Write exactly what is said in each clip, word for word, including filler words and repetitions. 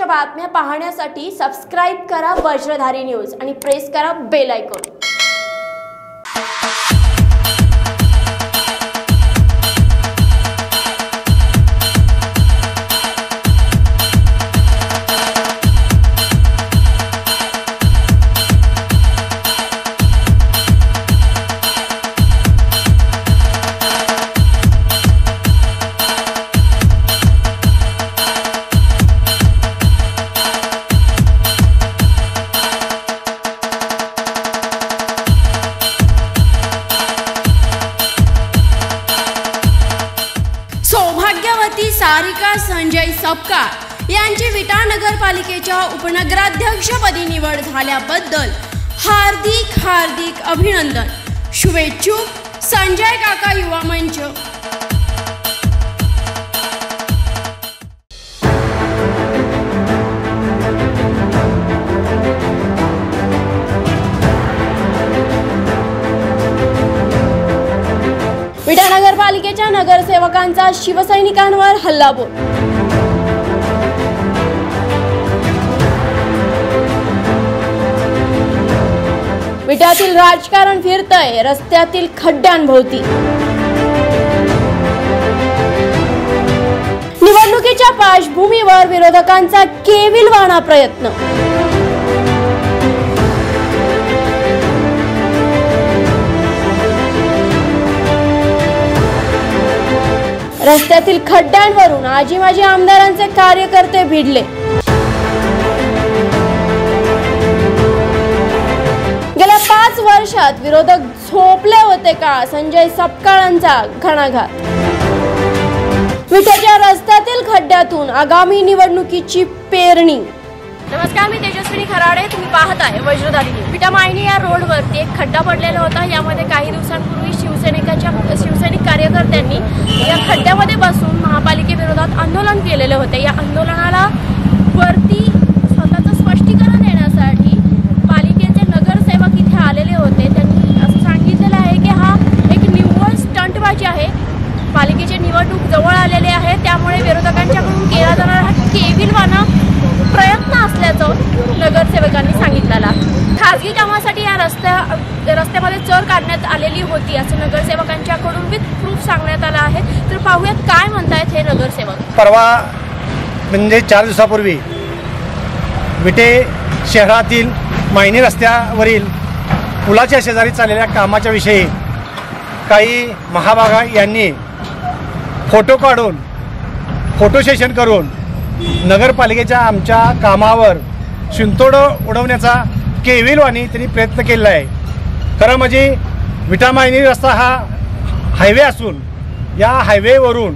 बातम्या पाहण्यासाठी सबस्क्राइब करा वज्रधारी न्यूज आणि प्रेस करा बेल आयकॉन। सौभाग्यवती सारिका संजय सपकाळ यांची विटा नगरपालिकेच्या उपनगराध्यक्षपदी निवड झाल्याबद्दल हार्दिक हार्दिक अभिनंदन। शुभेच्छुक संजय काका युवा मंच। विटा नगरपालिकेच्या नगरसेवकांचा शिवसैनिकांवर हल्लाबोल। विट्यातील राजकारण फिरतंय रस्त्यातील खड्ड्यांभोवती। निवडणुकीच्या पार्श्वभूमीवर विरोधकांचा केविलवाणा प्रयत्न। रस्त्यातील खड्ड्यांवरून आजी माजी आमदारांचे कार्यकर्ते भिडले। गेल्या पाच वर्षात विरोधक झोपले होते का? संजय सपकाळांचा घणाघात। विट्याच्या रस्त्यातील खड्ड्यातून आगामी निवडणुकीची पेरणी। नमस्कार, मी तेजस्विनी खराडे, तुम्ही पाहत आहे वज्रधारी न्यूज। विटा मायनी या रोडवरती एक खड्डा पडलेला होता। यामध्ये काही दिवसांपूर्वी शिवसैनिकांच्या शिवसैनिक कार्यकर्त्यांनी या खड्ड्यामध्ये बसून महापालिकेविरोधात आंदोलन केलेले होते। या आंदोलनाला वरती स्वतःचं स्पष्टीकरण देण्यासाठी पालिकेचे नगरसेवक इथे आलेले होते। त्यांनी असं सांगितलेलं आहे की हा एक निव्वळ स्टंटबाजी आहे। पालिकेची निवडणूक जवळ आलेले आहे, त्यामुळे विरोधकांच्याकडून केला जाणारा हा केविलवाणा प्रयत्न असल्याचं नगरसेवकांनी सांगितलेला। खासगी कामासाठी या रस्त्या रस्त्यामध्ये चर काढण्यात आलेली होती असं नगरसेवकांच्याकडून विथ प्रूफ सांगण्यात आलं आहे। तर पाहूयात काय म्हणतायत हे नगरसेवक। परवा म्हणजे चार दिवसापूर्वी विटे शहरातील मायनी रस्त्यावरील पुलाच्या शेजारी चाललेल्या कामाच्या विषयी काही महाभागा यांनी फोटो काढून फोटो सेशन करून नगरपालिकेच्या आमच्या कामावर शिंतोडं उडवण्याचा केविलवाणी त्यांनी प्रयत्न केलेला आहे। खरं म्हणजे विटा मायनी रस्ता हा हायवे असून या हायवेवरून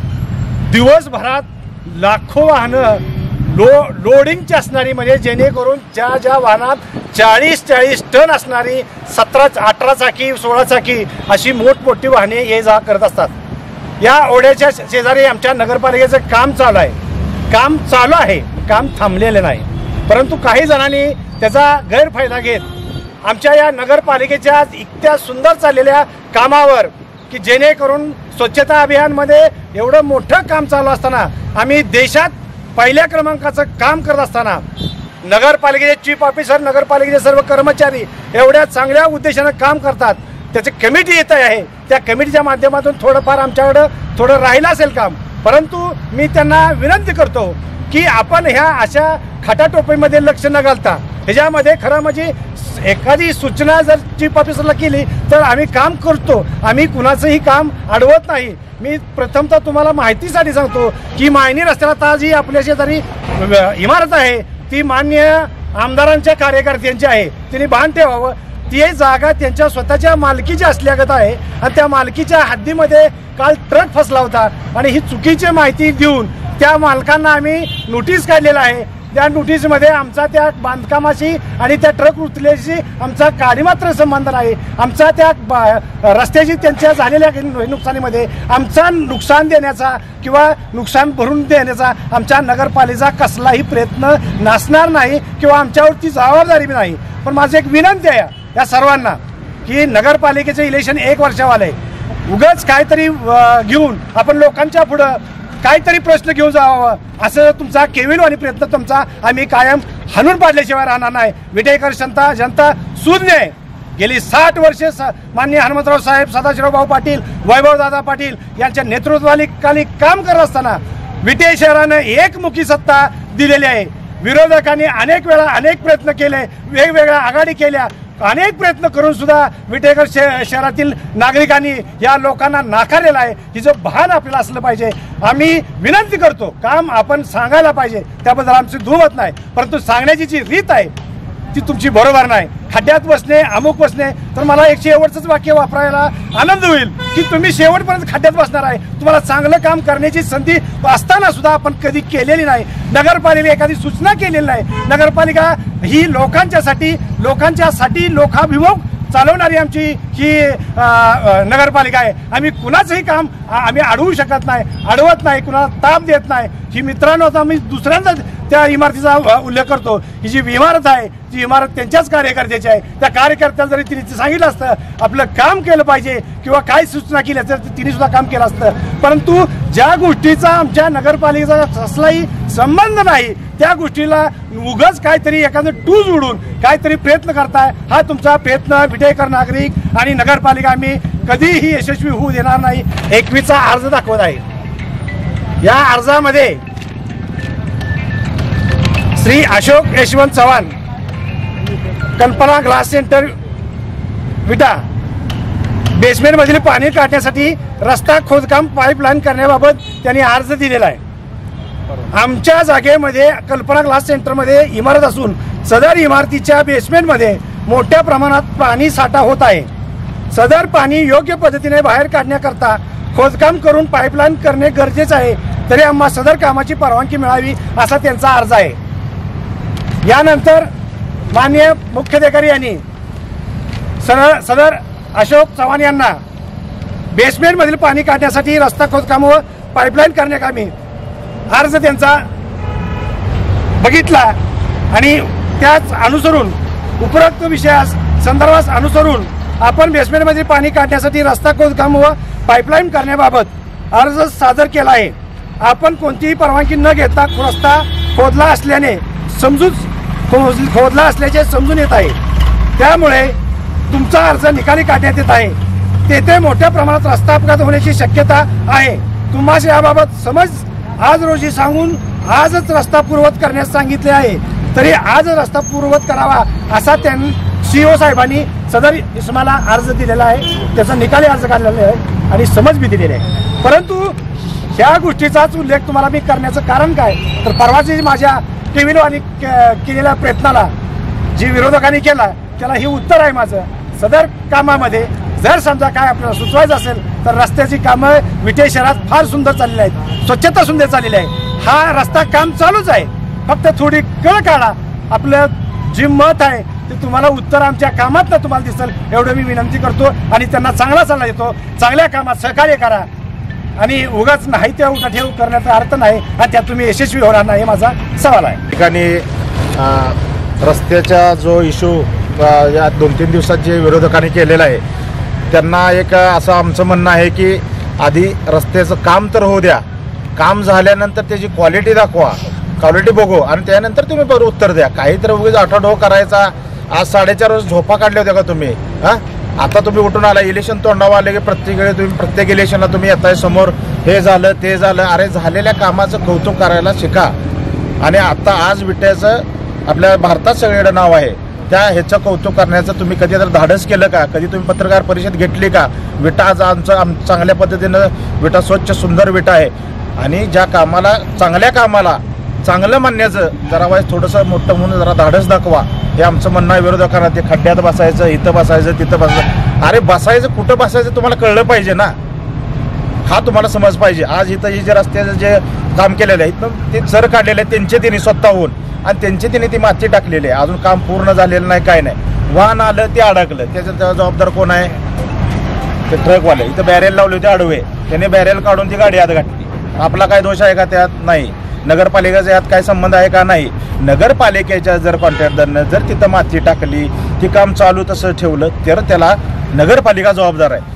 दिवसभरात लाखो वाहनं लो लोडिंगची असणारी, म्हणजे जेणेकरून ज्या ज्या वाहनात चाळीस चाळीस टन असणारी सतरा अठरा चाकी सोळा चाकी अशी मोठमोठी वाहने ये जा करत असतात। या ओढ्याच्या शेजारी आमच्या नगरपालिकेचं काम चालू आहे। काम चालू आहे, काम थांबलेलं नाही, परंतु काही जणांनी त्याचा गैरफायदा घेत आमच्या या नगरपालिकेच्या इतक्या सुंदर चाललेल्या कामावर, की जेणेकरून स्वच्छता अभियानमध्ये एवढं मोठं काम चालू असताना, आम्ही देशात पहिल्या क्रमांकाचं काम करत असताना नगरपालिकेचे चीफ ऑफिसर, नगरपालिकेचे सर्व कर्मचारी एवढ्या चांगल्या उद्देशानं काम करतात। त्याची कमिटी येत आहे, त्या कमिटीच्या माध्यमातून थोडंफार आमच्याकडं थोडं राहिलं असेल काम, परंतु मी त्यांना विनंती करतो की आपण ह्या अशा खटाटोपीमध्ये लक्ष न घालता ह्याच्यामध्ये खरं म्हणजे एखादी सूचना जर चीफ ऑफिसरला केली तर आम्ही काम करतो, आम्ही कुणाचंही काम अडवत नाही। मी प्रथमतः तुम्हाला माहितीसाठी सांगतो की मायनी रस्त्याला आता जी आपल्या शेजारी इमारत आहे ती मान्य आमदारांच्या कार्यकर्त्यांची आहे, त्यांनी भान ठेवावं। ती जागा त्यांच्या स्वतःच्या मालकीची असल्यागत आहे आणि त्या मालकीच्या हद्दीमध्ये काल ट्रक फसला होता आणि ही चुकीची माहिती देऊन त्या मालकांना आम्ही नोटीस काढलेला आहे। त्या नोटीसमध्ये आमचा त्या बांधकामाशी आणि त्या ट्रक उचलल्याशी आमचा काडीमात्र संबंध नाही। आमचा त्या रस्त्याची त्यांच्या झालेल्या नुकसानीमध्ये आमचा नुकसान देण्याचा किंवा नुकसान भरून देण्याचा आमच्या नगरपालिकेचा कसलाही प्रयत्न नसणार नाही किंवा आमच्यावरती जबाबदारी नाही। पण माझी एक विनंती आहे या सर्वांना की नगरपालिकेचे इलेक्शन एक वर्षावाले, उगाच काहीतरी घेऊन आपण लोकांच्या पुढं काहीतरी प्रश्न घेऊन जावं असं तुमचा केविलवाणी प्रयत्न तुमचा आम्ही कायम हाणून पाडल्याशिवाय राहणार नाही। विटेकर जनता जनता शून्य आहे। गेली साठ वर्षे माननीय हनुमंतराव साहेब, सदाशिवराव पाटील, वैभवदादा पाटील यांच्या नेतृत्वाखाली काम करत असताना विटे शहरानं एकमुखी सत्ता दिलेली आहे। विरोधकांनी अनेक वेळा अनेक प्रयत्न केले, वेगवेगळ्या आघाडी केल्या, अनेक प्रयत्न करून सुद्धा विटेकर शहरातील नागरिकांनी या लोकांना नाकारलेलं आहे। हिचं भान आपल्याला असलं पाहिजे। आम्ही विनंती करतो, काम आपण सांगायला पाहिजे, त्याबद्दल आमची दुमत नाही, परंतु सांगण्याची जी रीत आहे ती तुमची बरोबर नाही। खड्ड्यात बसणे, अमुक बसणे, तर मला एक शेवटचंच वाक्य वापरायला आनंद होईल की तुम्ही शेवटपर्यंत खड्ड्यात बसणार आहे। तुम्हाला चांगलं काम करण्याची संधी असताना सुद्धा आपण कधी केलेली नाही। नगरपालिका एखादी सूचना केलेली नाही। नगरपालिका ही लोकांच्यासाठी लोकांच्यासाठी लोकाभिमुख चालवणारी आमची ही नगरपालिका आहे। आम्ही कुणाचंही काम आम्ही अडवू शकत नाही, अडवत नाही, कुणाला ताप देत नाही। ही मित्रांनो, आता मी दुसऱ्यांदा त्या इमारतीचा उल्लेख करतो। ही जी इमारत आहे ती इमारत त्यांच्याच कार्यकर्त्याची आहे। त्या कार्यकर्त्याला जरी तिने सांगितलं असतं आपलं काम केलं पाहिजे किंवा काय सूचना केल्या तर तिने सुद्धा काम केलं असतं, परंतु ज्या गोष्टीचा आमच्या नगरपालिकेचा कसलाही संबंध नाही त्या गोष्टीला उगाच काहीतरी एखादं टूज उडून काहीतरी प्रयत्न करताय। हा तुमचा प्रयत्न विटेकर नागरिक आणि नगरपालिका आम्ही कधीही यशस्वी होऊ देणार नाही। एकवीसचा अर्ज दाखवत आहे। या अर्जामध्ये श्री अशोक यशवंत चव्हाण, कल्पना ग्लास सेंटर विटा, बेसमेंट मधील पाणी काढण्यासाठी रस्ता खोदकाम पाईपलाईन करण्याबाबत त्यांनी अर्ज दिलेला आहे। आमच्या जागेमध्ये कल्पना ग्लास सेंटरमध्ये इमारत असून सदर इमारतीच्या बेसमेंटमध्ये मोठ्या प्रमाणात पाणी साठा होत आहे। सदर पाणी योग्य पद्धतीने बाहेर काढण्याकरता खोदकाम करून पाईपलाईन करणे गरजेचे आहे, तरी आम्हा सदर कामाची परवानगी मिळावी असा त्यांचा अर्ज आहे। यानंतर माननीय मुख्याधिकारी यांनी सदर सदर अशोक चव्हाण यांना बेसमेंटमधील पाणी काढण्यासाठी रस्ता खोदकाम व पाईपलाईन करण्याकामी अर्ज त्यांचा बघितला आणि त्याच अनुसरून उपरोक्त विषयास संदर्भास अनुसरून आपण बेसमेंटमध्ये पाणी काढण्यासाठी रस्ता खोदकाम व पाईपलाईन करण्याबाबत अर्ज सादर केला आहे। आपण कोणतीही परवानगी न घेता रस्ता खोदला असल्याने समजून खोदला असल्याचे समजून येत आहे, त्यामुळे तुमचा अर्ज निकाली काढण्यात येत आहे। तेथे मोठ्या प्रमाणात रस्ता अपघात होण्याची शक्यता आहे। तुम्हाला याबाबत समज आज रोजी सांगून आजच रस्ता पूर्ववत करण्यास सांगितले आहे, तरी आज रस्ता पूर्ववत करावा असा त्यांनी सीओ साहेबांनी सदर इसमाला अर्ज दिलेला आहे, त्याचा निकाली अर्ज काढलेला आहे आणि समज बी दिलेली आहे। परंतु ह्या गोष्टीचाच उल्लेख तुम्हाला मी करण्याचं कारण काय, तर परवाची माझ्या टीव्हीवर केलेल्या प्रयत्नाला जी विरोधकांनी केला त्याला हे उत्तर आहे माझं। सदर कामामध्ये जर समजा काय आपल्याला सुचवायचं असेल तर रस्त्याची कामं विटे शहरात फार सुंदर चाललेली आहेत, स्वच्छता सुंदर चाललेली आहे। हा रस्ता काम चालूच आहे, फक्त थोडी कळ काढा। आपलं जे मत आहे ते तुम्हाला उत्तर आमच्या कामात तुम्हाला दिसेल एवढं मी विनंती करतो आणि त्यांना चांगला सल्ला देतो। चांगल्या कामात सहकार्य करा आणि उगाच नाही त्या उठाठेव करण्याचा अर्थ नाही आणि त्यात तुम्ही यशस्वी होणार नाही माझा सवाल आहे। ठिकाणी रस्त्याचा जो इशू या दोन तीन दिवसात जे विरोधकांनी केलेला आहे त्यांना एक असं आमचं म्हणणं आहे की आधी रस्त्याचं काम तर होऊ द्या, काम झाल्यानंतर त्याची क्वालिटी दाखवा, क्वालिटी बघू आणि त्यानंतर तुम्ही बरं उत्तर द्या। काहीतरी उगीच आठवडो करायचा। आज साडेचार वर्ष झोपा काढल्या होत्या का तुम्ही? हां, आता तुम्ही उठून आला, इलेक्शन तोंडावर आले की प्रत्येक वेळी तुम्ही प्रत्येक इलेक्शनला तुम्ही येताय समोर, हे झालं ते झालं। अरे झालेल्या कामाचं कौतुक करायला शिका आणि आता आज विट्याचं आपल्या भारतात सगळीकडे नाव आहे, त्या ह्याचं कौतुक करण्याचं तुम्ही कधी तर धाडस केलं का? कधी तुम्ही पत्रकार परिषद घेतली का? विटा आज आमचं आम चांगल्या पद्धतीनं विटा स्वच्छ सुंदर विटा आहे आणि ज्या कामाला चांगल्या कामाला चांगलं म्हणण्याचं जरा वाईज थोडंसं मोठं म्हणून जरा धाडस दाखवा हे आमचं म्हणणं आहे विरोधकांना। ते खड्ड्यात बसायचं, इथं बसायचं, तिथं बसायचं, अरे बसायचं कुठं बसायचं तुम्हाला कळलं पाहिजे ना, हा तुम्हाला समज पाहिजे। आज इथं हे जे रस्त्याचं जे काम केलेलं आहे इथं ते चर काढलेलं आहे त्यांचे तिने स्वतःहून आणि त्यांचे तिने ती माती टाकलेली आहे, अजून काम पूर्ण झालेलं नाही, काय नाही। वाहन आलं ते अडकलं, त्याचं त्याचा जबाबदार कोण आहे? ते ट्रकवाले। इथं बॅरेल लावले होते आडवे, त्याने बॅरेल काढून ती गाडी आत घातली, आपला काय दोष आहे का त्यात? नाही। नगरपालिकेचा यात काय संबंध आहे का? नाही। नगरपालिकेच्या जर कॉन्ट्रॅक्टरनं जर तिथं माती टाकली, ती काम चालू तसं ठेवलं तर त्याला नगरपालिका जबाबदार आहे।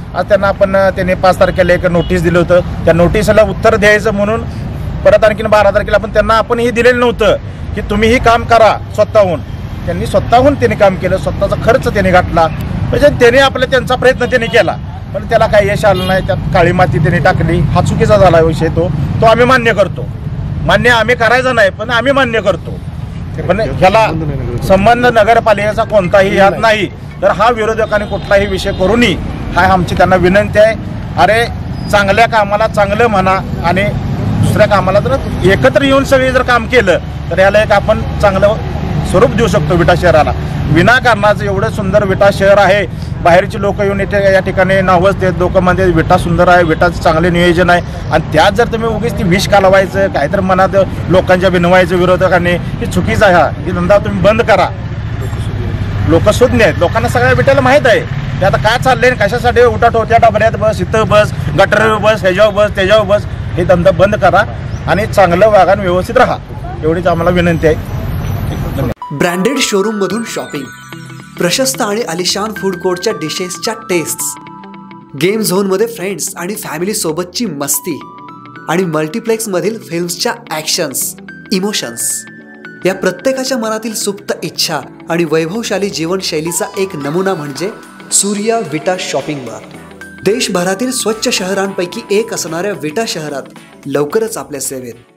आज त्यांना आपण त्यांनी पाच तारखेला एक नोटीस दिलं होतं, त्या नोटीसला उत्तर द्यायचं म्हणून परत आणखीन बारा तारखेला आपण त्यांना आपण हे दिलेलं नव्हतं की तुम्ही ही काम करा स्वतःहून. त्यांनी स्वतःहून त्यांनी काम केलं, स्वतःचा खर्च त्यांनी घातला, म्हणजे त्यांनी आपला त्यांचा प्रयत्न त्यांनी केला, पण त्याला काही यश आलं नाही. त्यात काळी माती त्यांनी टाकली, हा चुकीचा झाला विषय. तो तो आम्ही मान्य करतो, मान्य आम्ही करायचं नाही पण आम्ही मान्य करतो. पण ह्याला संबंध नगरपालिकेचा कोणताही यात नाही. तर हा विरोधकांनी कुठलाही विषय करू नये, हा आमची त्यांना विनंती आहे. अरे चांगल्या कामाला चांगलं म्हणा आणि दुसऱ्या कामाला जर एकत्र येऊन सगळे जर काम केलं तर याला एक आपण चांगलं स्वरूप देऊ शकतो विटा शहराला. विनाकारणाचं एवढं सुंदर विटा शहर आहे, बाहेरची लोक येऊन इथे या ठिकाणी नावजतात, लोक म्हणते विटा सुंदर आहे, विटाचं चांगले नियोजन आहे, आणि त्यात जर तुम्ही उगीच ती विष कालवायचं काहीतरी मनात लोकांच्या बिनवायचं विरोधकांनी, ही चुकीचं आहे. हा ही धंदा तुम्ही बंद करा. लोक सुज्ञ आहेत, लोकांना सगळ्या विटायला माहीत आहे ते आता काय चाललंय, कशासाठी उठाट होत्या, डबऱ्यात बस, इथं बस, गटरवर बस, ह्याच्यावर बस, त्याच्यावर बस. हे धंदा बंद करा आणि चांगलं वागा, व्यवस्थित राहा, एवढीच आम्हाला विनंती आहे. ब्रँडेड शोरूम मधून शॉपिंग, प्रशस्त आणि आलिशान फूड कोर्टच्या डिशेसच्या टेस्ट्स, गेम झोन मध्ये फ्रेंड्स आणि फॅमिली सोबतची मस्ती आणि मल्टिप्लेक्स मधील फिल्म्सच्या ॲक्शन्स, इमोशन्स, या प्रत्येकाच्या मनातील सुप्त इच्छा आणि वैभवशाली जीवनशैलीचा एक नमुना म्हणजे सूर्या विटा शॉपिंग मार्ट. देशभरातील स्वच्छ शहरांपैकी एक असणाऱ्या विटा शहरात लवकरच आपल्या सेवेत.